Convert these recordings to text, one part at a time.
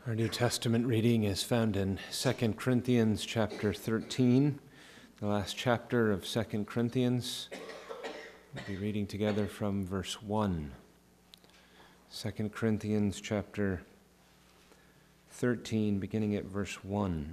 Our New Testament reading is found in 2 Corinthians chapter 13, the last chapter of 2 Corinthians. We'll be reading together from verse 1. 2 Corinthians chapter 13, beginning at verse 1.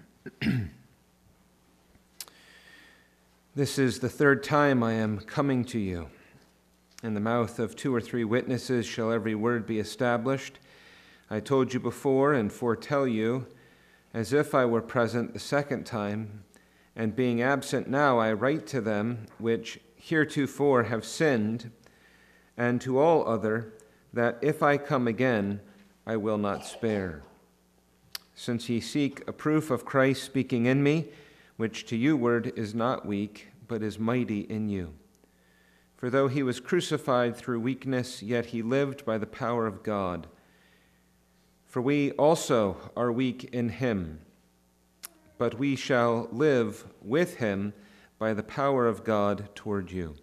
This is the third time I am coming to you. In the mouth of 2 or 3 witnesses shall every word be established. I told you before and foretell you, as if I were present the second time, and being absent now I write to them which heretofore have sinned, and to all other, that if I come again, I will not spare. Since ye seek a proof of Christ speaking in me, which to you word is not weak, but is mighty in you. For though he was crucified through weakness, yet he lived by the power of God. For we also are weak in him, but we shall live with him by the power of God toward you.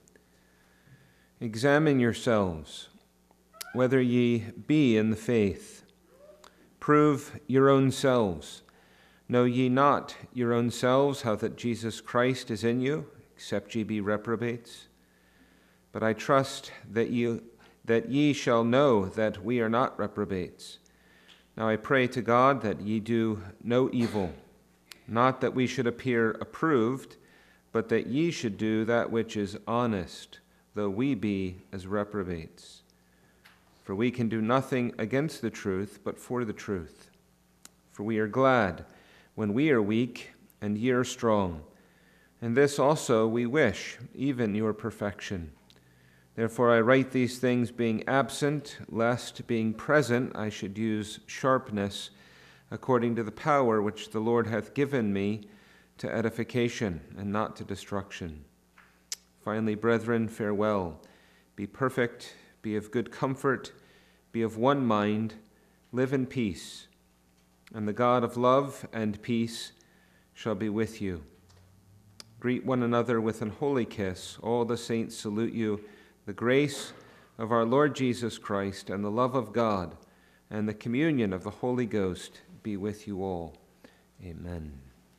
Examine yourselves, whether ye be in the faith. Prove your own selves. Know ye not your own selves how that Jesus Christ is in you, except ye be reprobates? But I trust that ye shall know that we are not reprobates. Now I pray to God that ye do no evil, not that we should appear approved, but that ye should do that which is honest, though we be as reprobates. For we can do nothing against the truth, but for the truth. For we are glad when we are weak, and ye are strong. And this also we wish, even your perfection. Therefore I write these things being absent, lest being present I should use sharpness, according to the power which the Lord hath given me to edification and not to destruction. Finally, brethren, farewell. Be perfect, be of good comfort, be of one mind, live in peace. And the God of love and peace shall be with you. Greet one another with an holy kiss. All the saints salute you. The grace of our Lord Jesus Christ and the love of God and the communion of the Holy Ghost be with you all. Amen.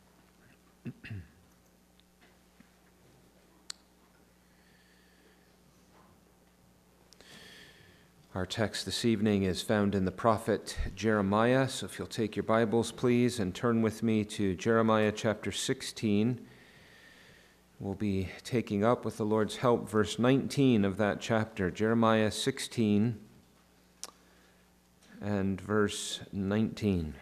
Our text this evening is found in the prophet Jeremiah. So if you'll take your Bibles, please, and turn with me to Jeremiah chapter 16. We'll be taking up, with the Lord's help, verse 19 of that chapter, Jeremiah 16 and verse 19.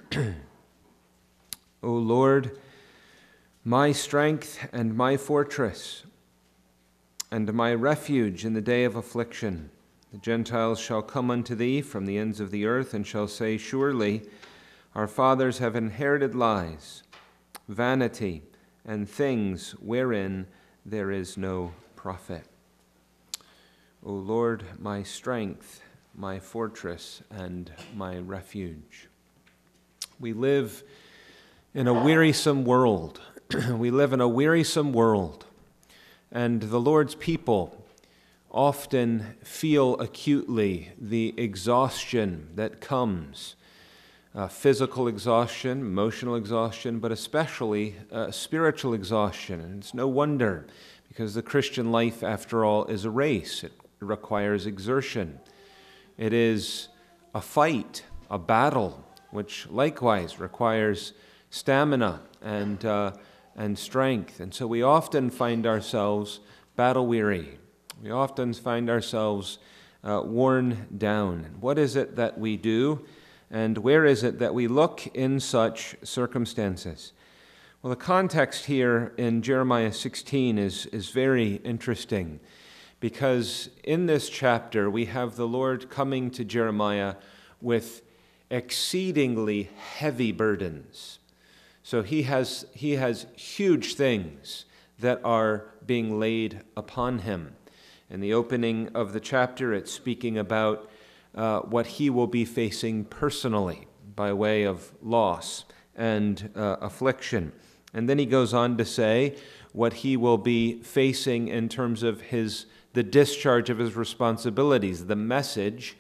O Lord, my strength and my fortress, and my refuge in the day of affliction, the Gentiles shall come unto thee from the ends of the earth, and shall say, Surely our fathers have inherited lies, vanity, and things wherein there is no profit. O Lord, my strength, my fortress, and my refuge. We live in a wearisome world. We live in a wearisome world, and the Lord's people often feel acutely the exhaustion that comes. Physical exhaustion, emotional exhaustion, but especially spiritual exhaustion. And it's no wonder, because the Christian life, after all, is a race. It requires exertion. It is a fight, a battle, which likewise requires stamina and strength. And so we often find ourselves battle-weary. We often find ourselves worn down. What is it that we do? And where is it that we look in such circumstances? Well, the context here in Jeremiah 16 is very interesting, because in this chapter we have the Lord coming to Jeremiah with exceedingly heavy burdens. So he has huge things that are being laid upon him. In the opening of the chapter, it's speaking about what he will be facing personally by way of loss and affliction. And then he goes on to say what he will be facing in terms of the discharge of his responsibilities, the message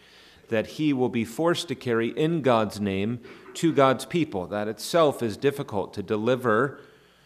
that he will be forced to carry in God's name to God's people. That itself is difficult, to deliver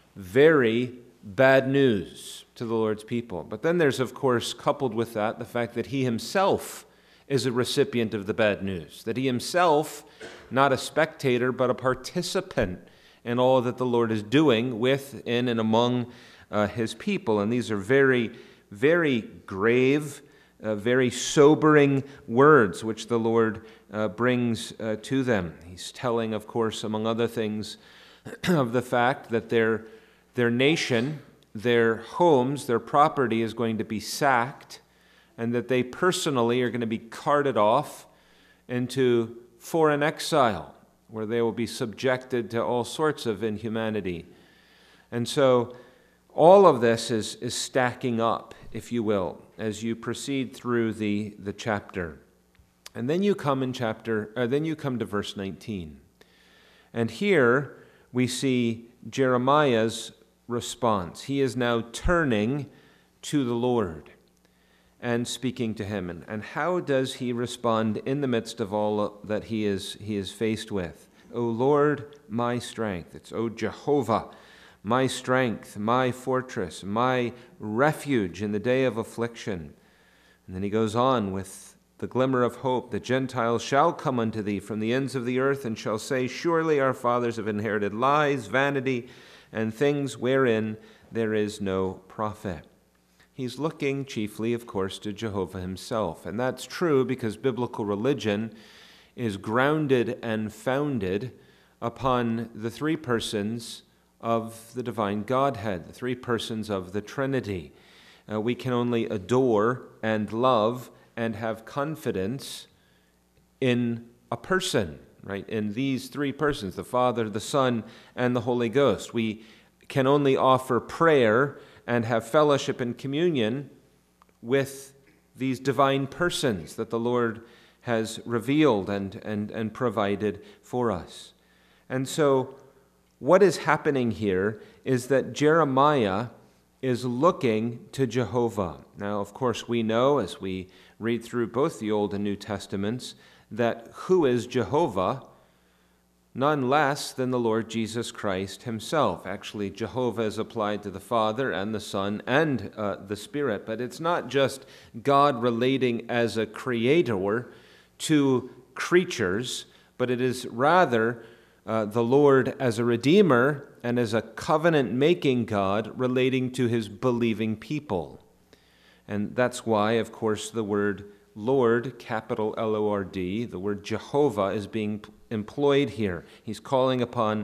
very bad news to the Lord's people. But then there's, of course, coupled with that, the fact that he himself is a recipient of the bad news, that he himself, not a spectator, but a participant in all that the Lord is doing with, in, and among his people. And these are very, very grave, very sobering words which the Lord brings to them. He's telling, of course, among other things, of the fact that their nation, their homes, their property is going to be sacked, and that they personally are going to be carted off into foreign exile, where they will be subjected to all sorts of inhumanity. And so all of this is stacking up, if you will, as you proceed through the chapter. And then you come to verse 19. And here we see Jeremiah's response. He is now turning to the Lord and speaking to him. And how does he respond in the midst of all that he is faced with? O Lord, my strength. It's, O Jehovah, my strength, my fortress, my refuge in the day of affliction. And then he goes on with the glimmer of hope. The Gentiles shall come unto thee from the ends of the earth, and shall say, surely our fathers have inherited lies, vanity, and things wherein there is no profit. He's looking chiefly, of course, to Jehovah himself. And that's true because biblical religion is grounded and founded upon the three persons of the divine Godhead, the three persons of the Trinity. We can only adore and love and have confidence in a person, right? In these three persons, the Father, the Son, and the Holy Ghost. We can only offer prayer and have fellowship and communion with these divine persons that the Lord has revealed and provided for us. And so what is happening here is that Jeremiah is looking to Jehovah. Now, of course, we know as we read through both the Old and New Testaments that who is Jehovah? None less than the Lord Jesus Christ himself. Actually, Jehovah is applied to the Father and the Son and the Spirit, but it's not just God relating as a creator to creatures, but it is rather the Lord as a redeemer and as a covenant-making God relating to his believing people. And that's why, of course, the word Lord, capital L-O-R-D, the word Jehovah is being employed here. He's calling upon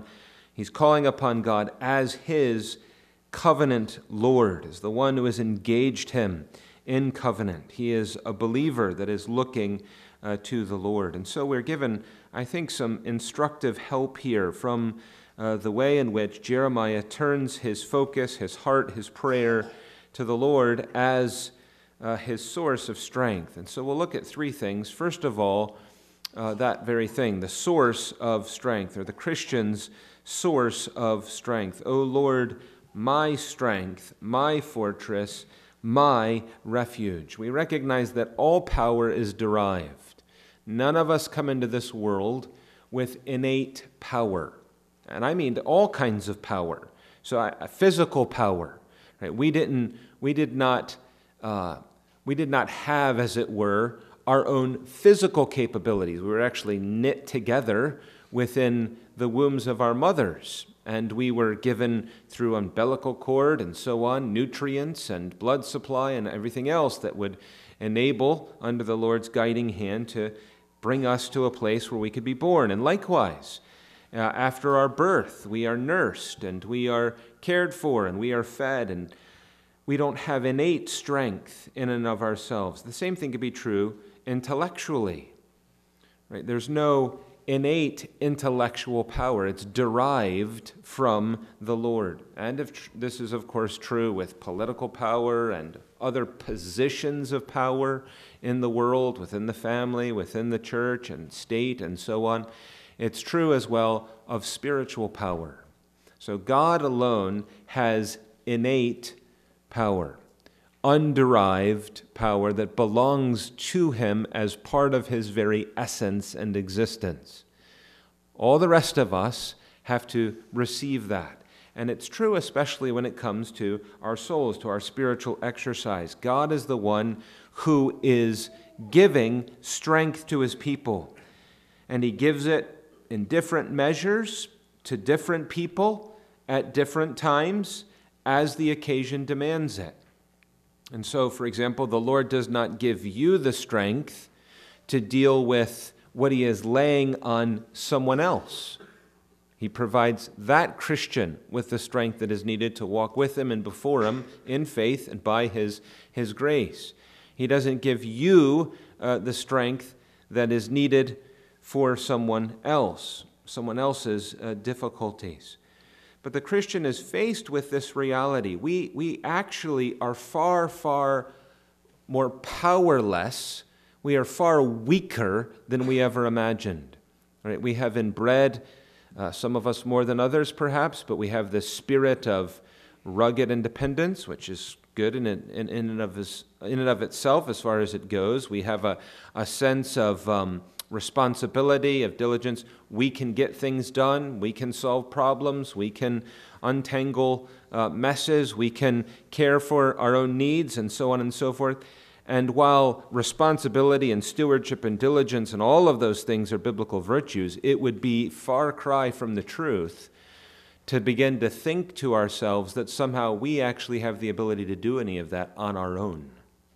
God as his covenant Lord, as the one who has engaged him in covenant. He is a believer that is looking to the Lord. And so we're given, I think, some instructive help here from the way in which Jeremiah turns his focus, his heart, his prayer to the Lord as his source of strength. And so we'll look at three things. First of all, that very thing, the source of strength, or the Christian's source of strength. O Lord, my strength, my fortress, my refuge. We recognize that all power is derived. None of us come into this world with innate power. And I mean all kinds of power. So physical power. Right? We did not have, as it were, our own physical capabilities. We were actually knit together within the wombs of our mothers, and we were given through umbilical cord and so on, nutrients and blood supply and everything else that would enable, under the Lord's guiding hand, to bring us to a place where we could be born. And likewise, after our birth, we are nursed and we are cared for and we are fed, and we don't have innate strength in and of ourselves. The same thing could be true intellectually. Right? There's no innate intellectual power. It's derived from the Lord. And this is, of course, true with political power and other positions of power in the world, within the family, within the church and state, and so on. It's true as well of spiritual power. So God alone has innate power. underived power that belongs to him as part of his very essence and existence. All the rest of us have to receive that. And it's true especially when it comes to our souls, to our spiritual exercise. God is the one who is giving strength to his people. And he gives it in different measures to different people at different times as the occasion demands it. And so, for example, the Lord does not give you the strength to deal with what he is laying on someone else. He provides that Christian with the strength that is needed to walk with him and before him in faith and by his grace. He doesn't give you the strength that is needed for someone else's difficulties. But the Christian is faced with this reality. We actually are far, far more powerless. We are far weaker than we ever imagined. Right? We have inbred, some of us more than others perhaps, but we have this spirit of rugged independence, which is good in and of itself as far as it goes. We have a sense of responsibility, of diligence. We can get things done. We can solve problems. We can untangle messes. We can care for our own needs and so on and so forth. And while responsibility and stewardship and diligence and all of those things are biblical virtues, it would be far cry from the truth to begin to think to ourselves that somehow we actually have the ability to do any of that on our own.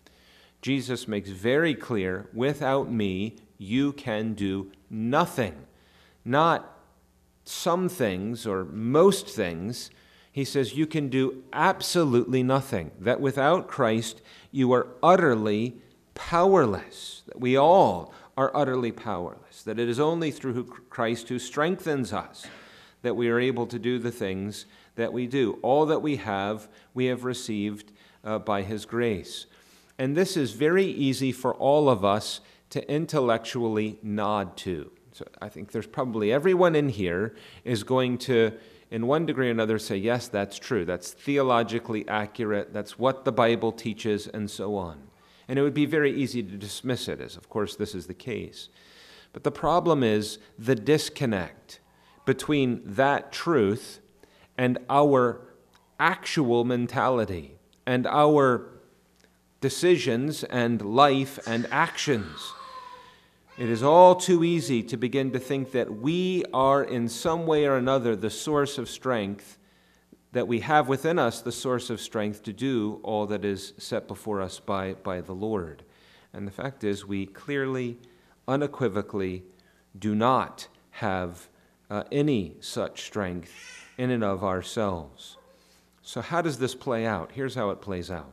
Jesus makes very clear, without me, you can do nothing. Not some things or most things. He says you can do absolutely nothing. That without Christ, you are utterly powerless. That we all are utterly powerless. That it is only through Christ who strengthens us that we are able to do the things that we do. All that we have received by his grace. And this is very easy for all of us to intellectually nod to. So I think there's probably everyone in here is going to, in one degree or another, say, yes, that's true. That's theologically accurate. That's what the Bible teaches, and so on. And it would be very easy to dismiss it, as of course this is the case. But the problem is the disconnect between that truth and our actual mentality and our decisions and life and actions. It is all too easy to begin to think that we are in some way or another the source of strength, that we have within us the source of strength to do all that is set before us by the Lord. And the fact is, we clearly, unequivocally do not have any such strength in and of ourselves. So how does this play out? Here's how it plays out.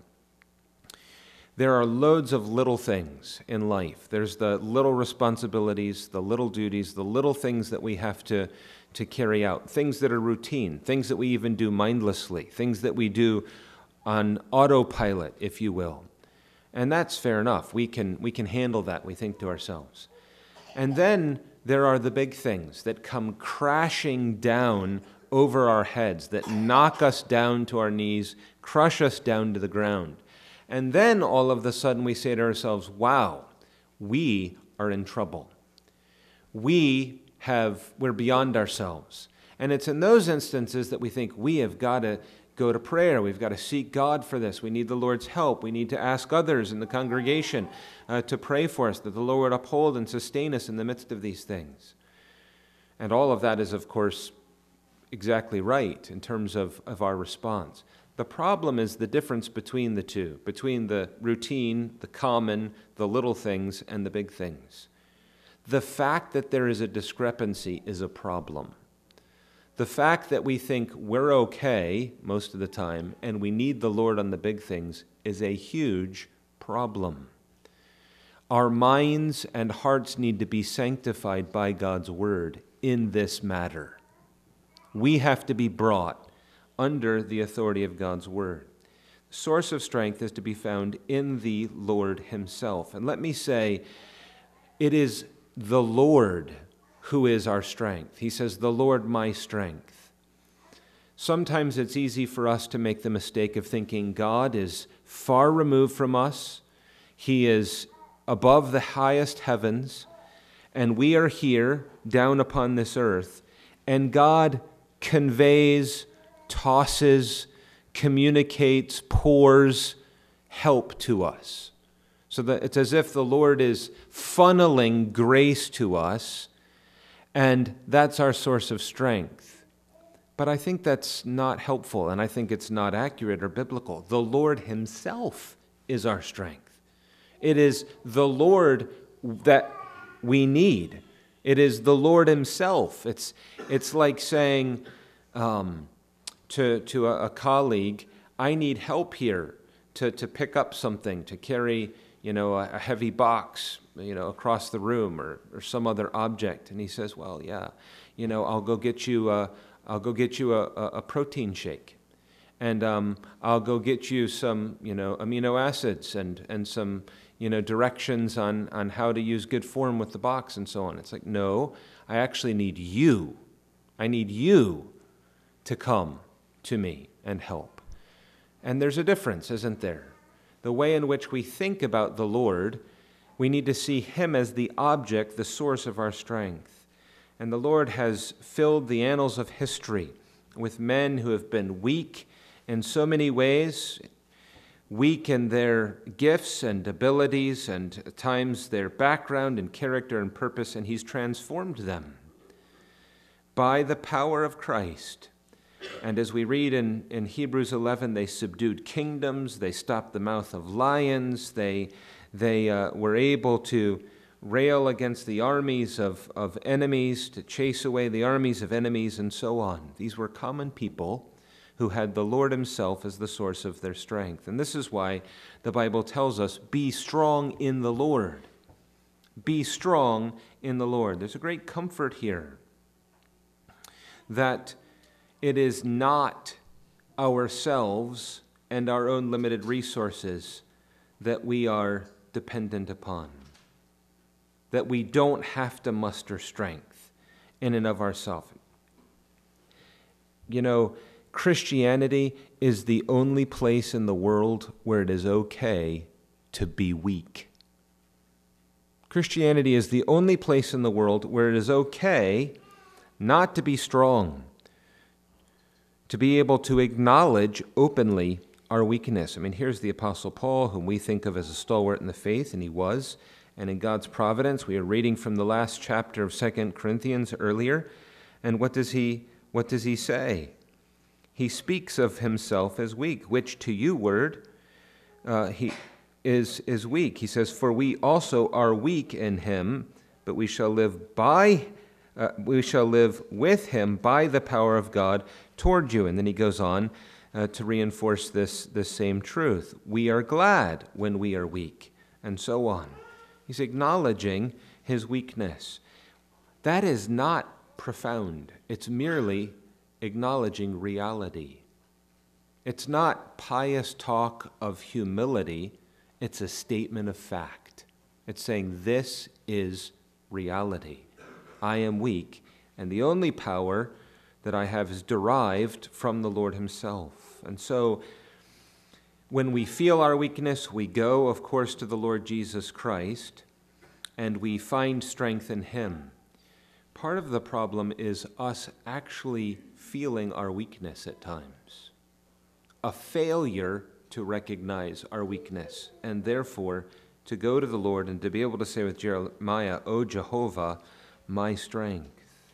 There are loads of little things in life. There's the little responsibilities, the little duties, the little things that we have to carry out, things that are routine, things that we even do mindlessly, things that we do on autopilot, if you will. And that's fair enough. We can handle that, we think to ourselves. And then there are the big things that come crashing down over our heads, that knock us down to our knees, crush us down to the ground. And then all of a sudden we say to ourselves, wow, we are in trouble. We're beyond ourselves. And it's in those instances that we think we have got to go to prayer. We've got to seek God for this. We need the Lord's help. We need to ask others in the congregation to pray for us, that the Lord would uphold and sustain us in the midst of these things. And all of that is, of course, exactly right in terms of our response. The problem is the difference between the two, between the routine, the common, the little things, and the big things. The fact that there is a discrepancy is a problem. The fact that we think we're okay most of the time and we need the Lord on the big things is a huge problem. Our minds and hearts need to be sanctified by God's word in this matter. We have to be brought under the authority of God's word. The source of strength is to be found in the Lord himself. And let me say, it is the Lord who is our strength. He says, the Lord my strength. Sometimes it's easy for us to make the mistake of thinking God is far removed from us. He is above the highest heavens, and we are here down upon this earth, and God conveys, tosses, communicates, pours help to us. So that it's as if the Lord is funneling grace to us, and that's our source of strength. But I think that's not helpful, and I think it's not accurate or biblical. The Lord himself is our strength. It is the Lord that we need. It is the Lord himself. It's like saying to a colleague, I need help here to pick up something, to carry a heavy box across the room or some other object. And he says, well, yeah, I'll go get you a protein shake, and I'll go get you some amino acids and some directions on how to use good form with the box and so on. It's like, no, I actually need you. I need you to come to me and help. And there's a difference, isn't there? The way in which we think about the Lord, we need to see him as the object, the source of our strength. And the Lord has filled the annals of history with men who have been weak in so many ways, weak in their gifts and abilities and at times their background and character and purpose, and he's transformed them by the power of Christ. And as we read in Hebrews 11, they subdued kingdoms, they stopped the mouth of lions, they were able to rail against the armies of enemies, to chase away the armies of enemies, and so on. These were common people who had the Lord himself as the source of their strength. And this is why the Bible tells us, be strong in the Lord. Be strong in the Lord. There's a great comfort here that it is not ourselves and our own limited resources that we are dependent upon, that we don't have to muster strength in and of ourselves. Christianity is the only place in the world where it is okay to be weak. Christianity is the only place in the world where it is okay not to be strong, to be able to acknowledge openly our weakness. I mean, here's the Apostle Paul, whom we think of as a stalwart in the faith, and he was. And in God's providence, we are reading from the last chapter of 2 Corinthians earlier. And what does he say? He speaks of himself as weak, which to you, word, he is weak. He says, for we also are weak in him, but we shall live with him by the power of God toward you. And then he goes on to reinforce this same truth. We are glad when we are weak, and so on. He's acknowledging his weakness. That is not profound. It's merely acknowledging reality. It's not pious talk of humility. It's a statement of fact. It's saying this is reality. I am weak, and the only power that I have is derived from the Lord himself. And so when we feel our weakness, we go, of course, to the Lord Jesus Christ, and we find strength in him. Part of the problem is us actually feeling our weakness at times, a failure to recognize our weakness, and therefore to go to the Lord and to be able to say with Jeremiah, O Jehovah, my strength.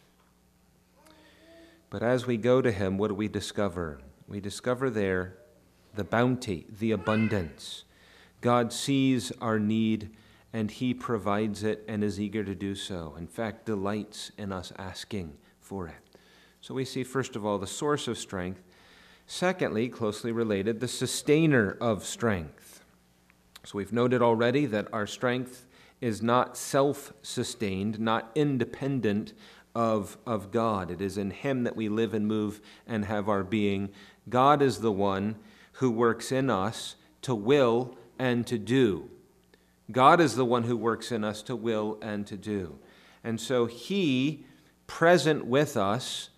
But as we go to him, what do we discover? We discover there the bounty, the abundance. God sees our need, and he provides it and is eager to do so. In fact, delights in us asking for it. So we see, first of all, the source of strength. Secondly, closely related, the sustainer of strength. So we've noted already that our strength is not self-sustained, not independent of God. It is in him that we live and move and have our being. God is the one who works in us to will and to do. God is the one who works in us to will and to do. And so he, present with us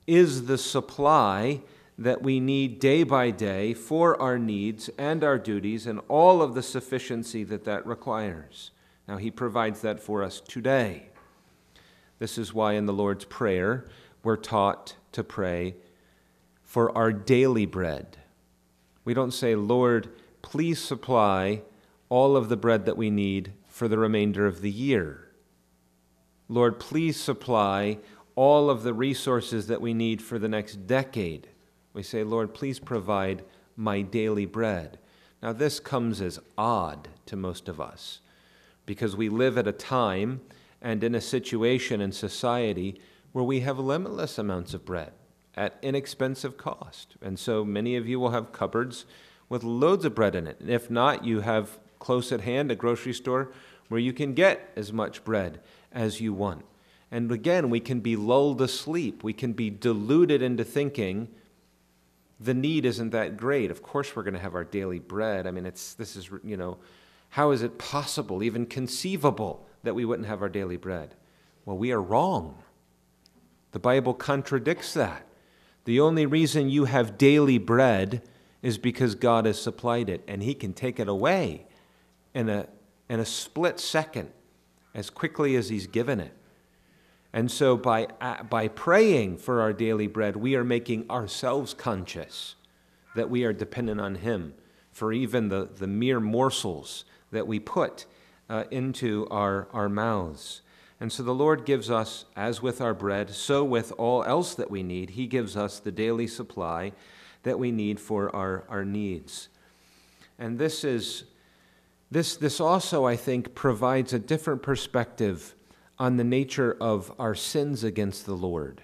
is the supply that we need day by day for our needs and our duties and all of the sufficiency that that requires. Now, he provides that for us today. This is why in the Lord's Prayer, we're taught to pray for our daily bread. We don't say, Lord, please supply all of the bread that we need for the remainder of the year. Lord, please supply all of the resources that we need for the next decade. We say, Lord, please provide my daily bread. Now, this comes as odd to most of us because we live at a time and in a situation in society where we have limitless amounts of bread at inexpensive cost. And so many of you will have cupboards with loads of bread in it. And if not, you have close at hand a grocery store where you can get as much bread as you want. And again, we can be lulled asleep. We can be deluded into thinking the need isn't that great. Of course we're going to have our daily bread. I mean, how is it possible, even conceivable, that we wouldn't have our daily bread? Well, we are wrong. The Bible contradicts that. The only reason you have daily bread is because God has supplied it, and he can take it away in a split second, as quickly as he's given it. And so by praying for our daily bread, we are making ourselves conscious that we are dependent on him for even the mere morsels that we put into our mouths. And so the Lord gives us, as with our bread, so with all else that we need, he gives us the daily supply that we need for our needs. And this also, I think, provides a different perspective on the nature of our sins against the Lord.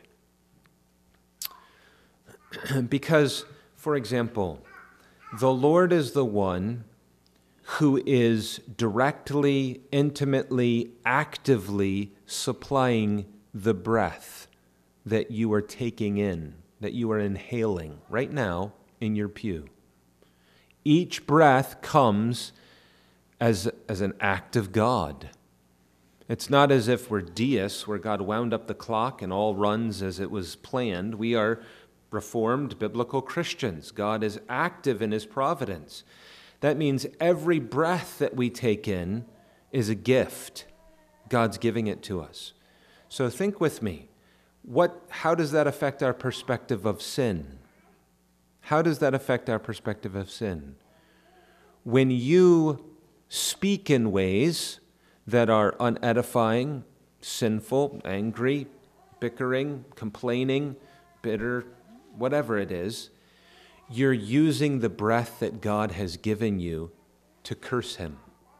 Because, for example, the Lord is the one who is directly, intimately, actively supplying the breath that you are taking in, that you are inhaling right now in your pew. Each breath comes as an act of God. It's not as if we're deists, where God wound up the clock and all runs as it was planned. We are Reformed biblical Christians. God is active in his providence. That means every breath that we take in is a gift. God's giving it to us. So think with me. How does that affect our perspective of sin? How does that affect our perspective of sin? When you speak in ways that are unedifying, sinful, angry, bickering, complaining, bitter, whatever it is, you're using the breath that God has given you to curse him.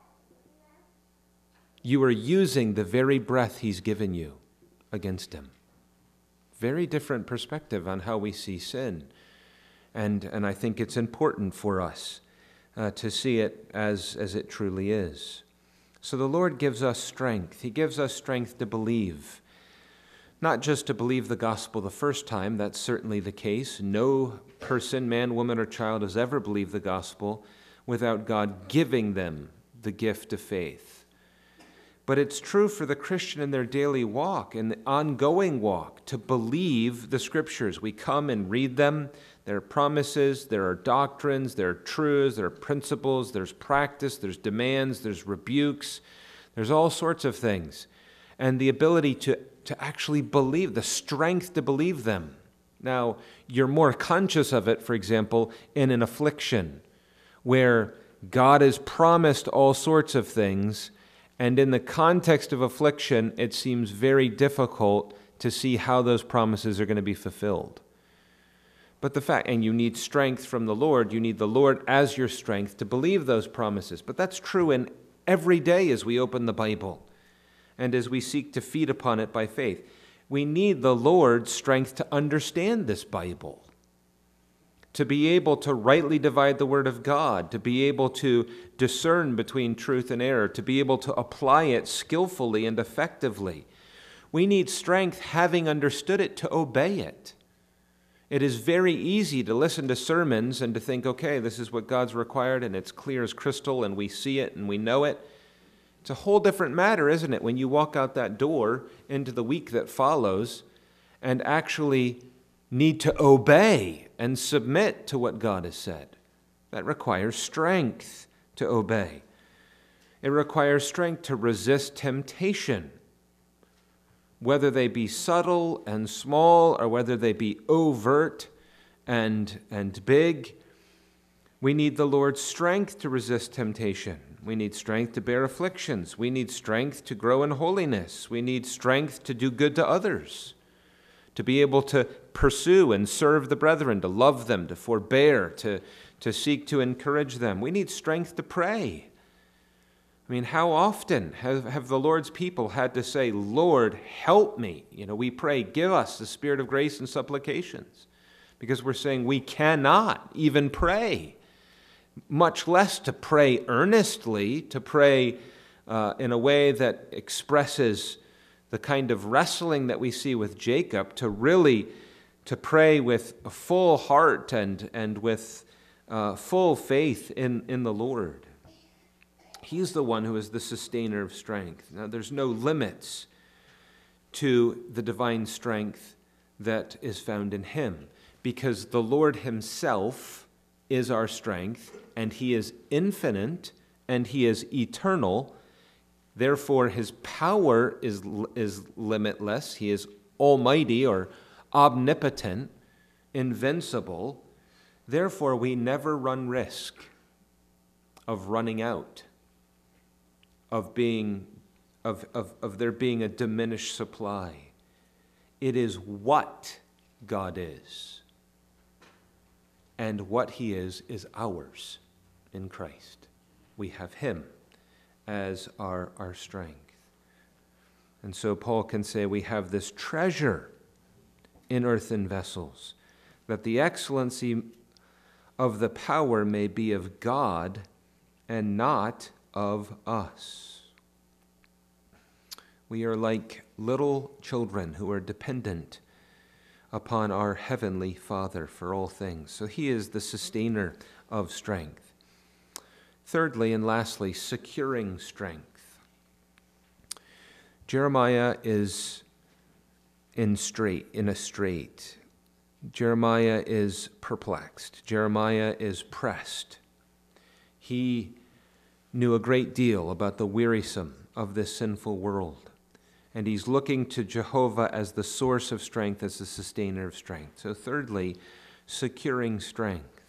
You are using the very breath he's given you against him. Very different perspective on how we see sin. And I think it's important for us to see it as it truly is. So the Lord gives us strength. He gives us strength to believe. Not just to believe the gospel the first time, that's certainly the case. No person, man, woman, or child has ever believed the gospel without God giving them the gift of faith. But it's true for the Christian in their daily walk, in the ongoing walk, to believe the Scriptures. We come and read them. There are promises, there are doctrines, there are truths, there are principles, there's practice, there's demands, there's rebukes, there's all sorts of things. And the ability to actually believe, the strength to believe them. Now, you're more conscious of it, for example, in an affliction, where God has promised all sorts of things, and in the context of affliction, it seems very difficult to see how those promises are going to be fulfilled. But and you need strength from the Lord. You need the Lord as your strength to believe those promises. But that's true in every day as we open the Bible and as we seek to feed upon it by faith. We need the Lord's strength to understand this Bible, to be able to rightly divide the Word of God, to be able to discern between truth and error, to be able to apply it skillfully and effectively. We need strength, having understood it, to obey it. It is very easy to listen to sermons and to think, okay, this is what God's required, and it's clear as crystal, and we see it, and we know it. It's a whole different matter, isn't it, when you walk out that door into the week that follows and actually need to obey and submit to what God has said. That requires strength to obey. It requires strength to resist temptation, whether they be subtle and small or whether they be overt and big. We need the Lord's strength to resist temptation. We need strength to bear afflictions. We need strength to grow in holiness. We need strength to do good to others, to be able to pursue and serve the brethren, to love them, to forbear, to seek to encourage them. We need strength to pray. I mean, how often have the Lord's people had to say, Lord, help me? We pray, give us the spirit of grace and supplications, because we're saying we cannot even pray, much less to pray earnestly, to pray in a way that expresses the kind of wrestling that we see with Jacob, to pray with a full heart and with full faith in the Lord. He's the one who is the sustainer of strength. Now, there's no limits to the divine strength that is found in him, because the Lord himself is our strength, and he is infinite, and he is eternal. Therefore, his power is limitless. He is almighty or omnipotent, invincible. Therefore, we never run risk of running out, of there being a diminished supply. It is what God is. And what he is ours in Christ. We have him as our strength. And so Paul can say we have this treasure in earthen vessels, that the excellency of the power may be of God and not of us. We are like little children who are dependent upon our heavenly Father for all things. So he is the sustainer of strength. Thirdly and lastly, securing strength. Jeremiah is in a strait. Jeremiah is perplexed. Jeremiah is pressed. He knew a great deal about the wearisome of this sinful world. And he's looking to Jehovah as the source of strength, as the sustainer of strength. So thirdly, securing strength.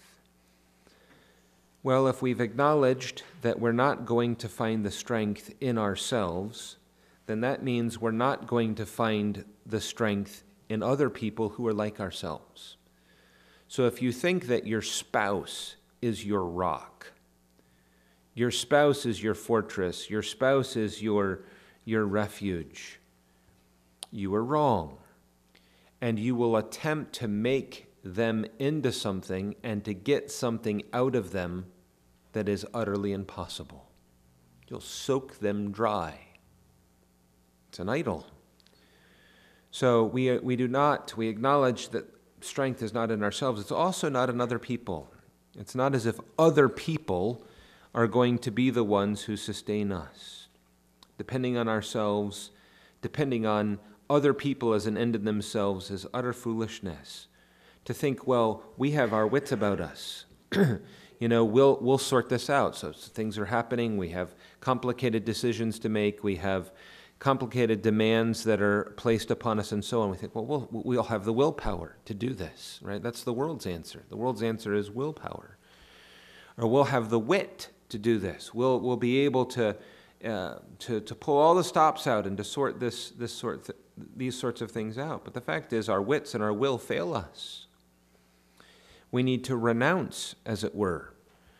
Well, if we've acknowledged that we're not going to find the strength in ourselves, then that means we're not going to find the strength in other people who are like ourselves. So if you think that your spouse is your rock, your spouse is your fortress, your spouse is your refuge, you are wrong. And you will attempt to make them into something and to get something out of them that is utterly impossible. You'll soak them dry. It's an idol. So we acknowledge that strength is not in ourselves. It's also not in other people. It's not as if other people are going to be the ones who sustain us. Depending on ourselves, depending on other people as an end in themselves, is utter foolishness. To think, well, we have our wits about us. We'll sort this out. So things are happening. We have complicated decisions to make. We have complicated demands that are placed upon us and so on. We think, well, we'll have the willpower to do this, right? That's the world's answer. The world's answer is willpower. Or we'll have the wit to do this. We'll be able to pull all the stops out and to sort these sorts of things out. But the fact is, our wits and our will fail us. We need to renounce, as it were,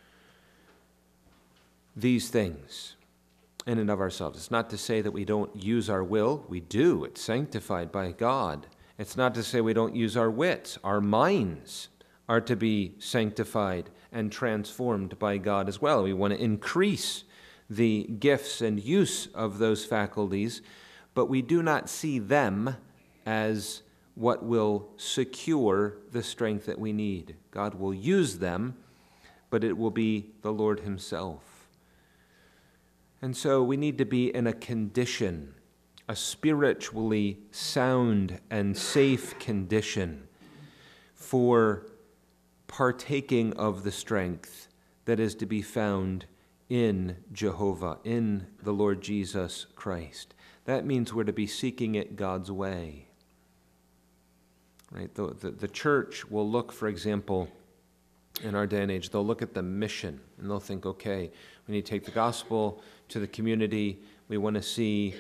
these things in and of ourselves. It's not to say that we don't use our will. We do. It's sanctified by God. It's not to say we don't use our wits. Our minds are to be sanctified and transformed by God as well. We want to increase the gifts and use of those faculties, but we do not see them as what will secure the strength that we need. God will use them, but it will be the Lord himself. And so we need to be in a condition, a spiritually sound and safe condition, for partaking of the strength that is to be found in Jehovah, in the Lord Jesus Christ. That means we're to be seeking it God's way. Right? The church will look, for example, in our day and age, they'll look at the mission and they'll think, okay, we need to take the gospel to the community. We want to see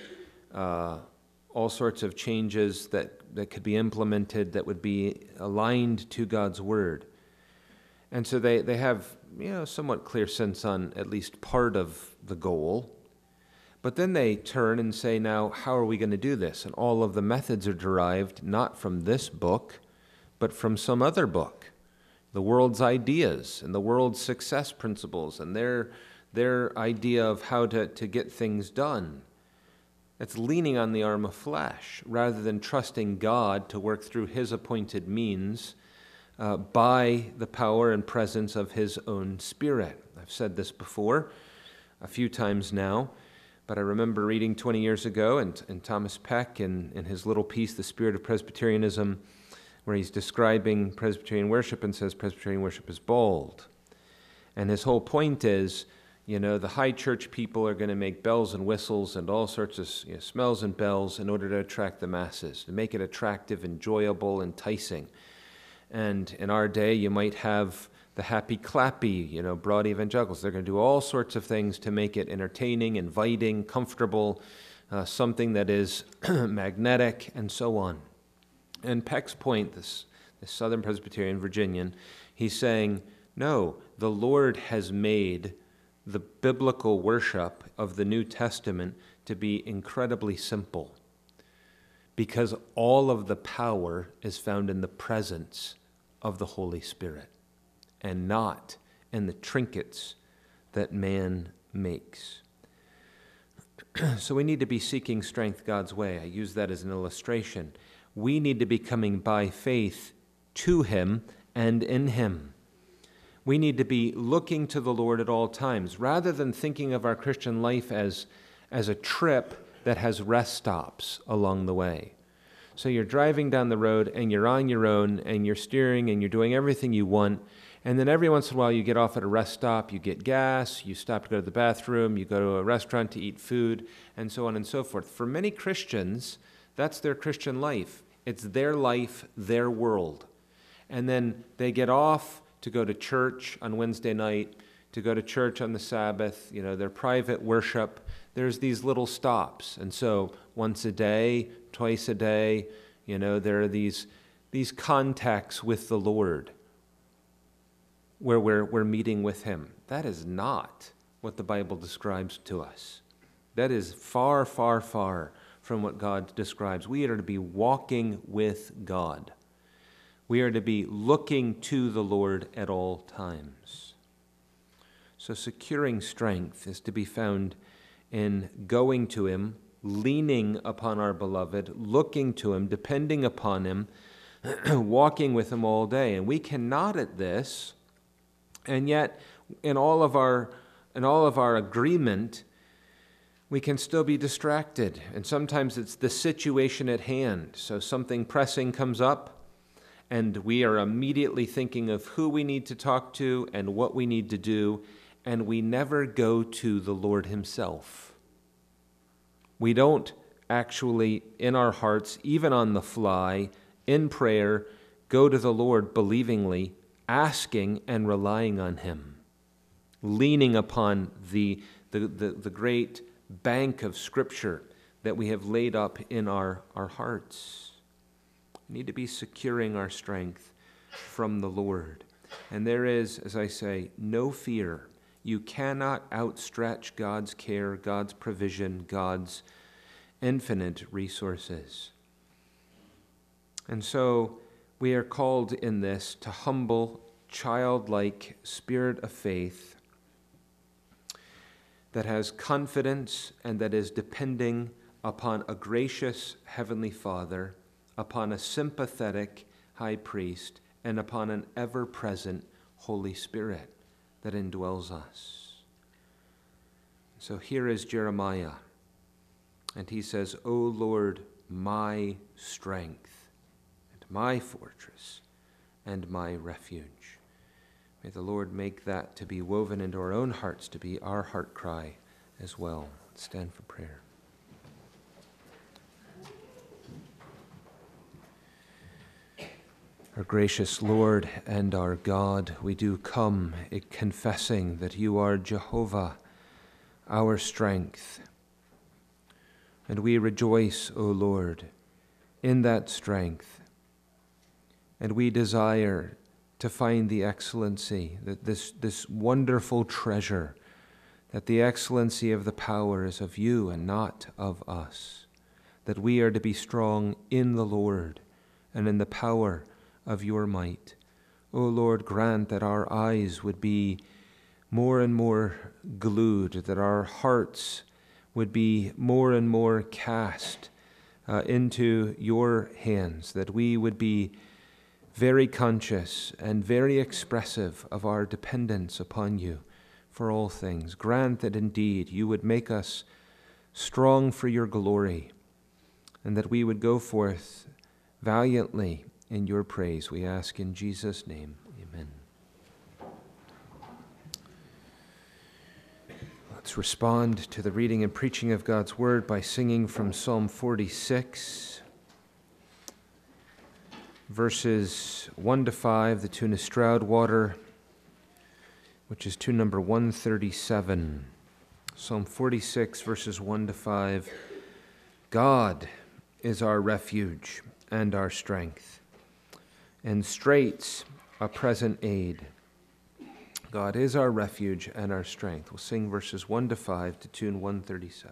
all sorts of changes that could be implemented that would be aligned to God's word. And so they have, somewhat clear sense on at least part of the goal. But then they turn and say, now, how are we going to do this? And all of the methods are derived not from this book, but from some other book. The world's ideas and the world's success principles and their idea of how to get things done. It's leaning on the arm of flesh rather than trusting God to work through his appointed means by the power and presence of his own Spirit. I've said this before a few times now, but I remember reading 20 years ago in Thomas Peck in his little piece, The Spirit of Presbyterianism, where he's describing Presbyterian worship and says Presbyterian worship is bold. And his whole point is, the high church people are going to make bells and whistles and all sorts of smells and bells in order to attract the masses, to make it attractive, enjoyable, enticing. And in our day, you might have the happy clappy, broad evangelicals. They're going to do all sorts of things to make it entertaining, inviting, comfortable, something that is magnetic, and so on. And Peck's point, this Southern Presbyterian Virginian, he's saying, no, the Lord has made the biblical worship of the New Testament to be incredibly simple because all of the power is found in the presence of the Holy Spirit and not in the trinkets that man makes. So we need to be seeking strength God's way. I use that as an illustration. We need to be coming by faith to him and in him. We need to be looking to the Lord at all times, rather than thinking of our Christian life as a trip that has rest stops along the way. So you're driving down the road and you're on your own and you're steering and you're doing everything you want, and then every once in a while you get off at a rest stop, you get gas, you stop to go to the bathroom, you go to a restaurant to eat food, and so on and so forth. For many Christians, that's their Christian life. It's their life, their world. And then they get off to go to church on Wednesday night, to go to church on the Sabbath, their private worship. There's these little stops. And so once a day, twice a day, there are these contacts with the Lord where we're meeting with him. That is not what the Bible describes to us. That is far, far, far from what God describes. We are to be walking with God. We are to be looking to the Lord at all times. So securing strength is to be found in going to him, leaning upon our beloved, looking to him, depending upon him, walking with him all day. And we cannot at this, and yet in all of our agreement, we can still be distracted. And sometimes it's the situation at hand. So something pressing comes up, and we are immediately thinking of who we need to talk to and what we need to do, and we never go to the Lord himself. We don't actually, in our hearts, even on the fly, in prayer, go to the Lord believingly, asking and relying on him, leaning upon the great bank of Scripture that we have laid up in our hearts. We need to be securing our strength from the Lord. And there is, as I say, no fear. You cannot outstretch God's care, God's provision, God's infinite resources. And so we are called in this to humble, childlike spirit of faith that has confidence and that is depending upon a gracious Heavenly Father, upon a sympathetic high priest, and upon an ever-present Holy Spirit that indwells us. So here is Jeremiah, and he says, O Lord, my strength, and my fortress, and my refuge. May the Lord make that to be woven into our own hearts, to be our heart cry as well. Stand for prayer. Our gracious Lord and our God, we do come confessing that you are Jehovah, our strength. And we rejoice, O Lord, in that strength. And we desire to find the excellency, that this wonderful treasure, that the excellency of the power is of you and not of us, that we are to be strong in the Lord and in the power of your might. O Lord, grant that our eyes would be more and more glued, that our hearts would be more and more cast into your hands, that we would be very conscious and very expressive of our dependence upon you for all things. Grant that indeed you would make us strong for your glory, and that we would go forth valiantly in your praise. We ask in Jesus' name. Amen. Let's respond to the reading and preaching of God's word by singing from Psalm 46. Verses 1 to 5, the tune is Stroudwater, which is tune number 137. Psalm 46, verses 1 to 5. God is our refuge and our strength, and straits a present aid. God is our refuge and our strength. We'll sing verses 1 to 5 to tune 137.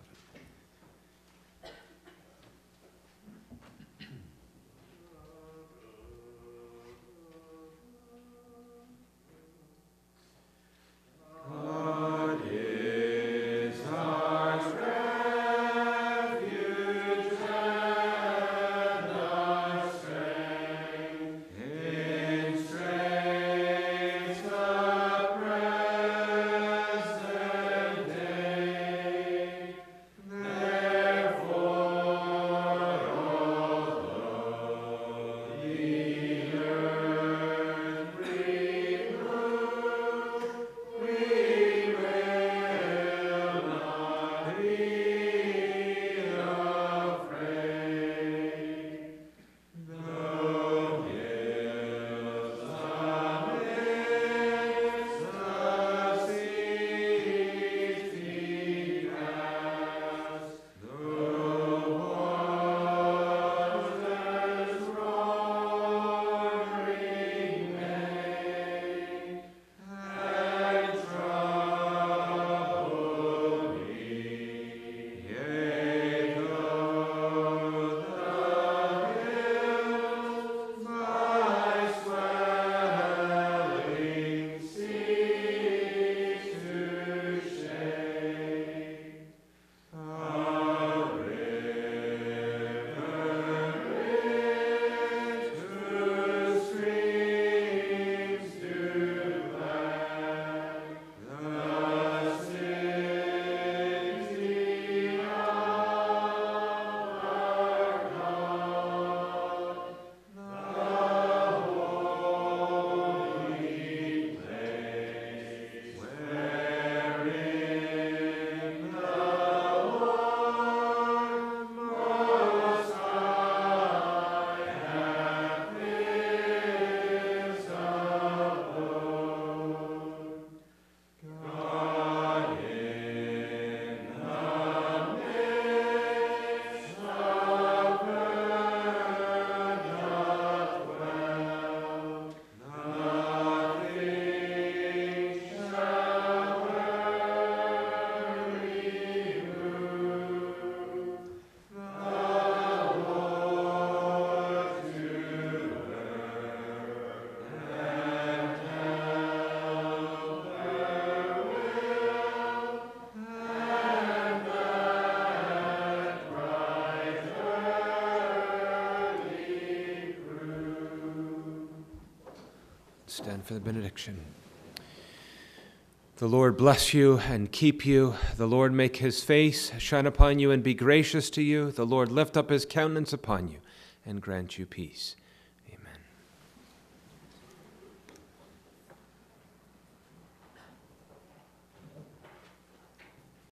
Stand for the benediction. The Lord bless you and keep you. The Lord make his face shine upon you and be gracious to you. The Lord lift up his countenance upon you and grant you peace.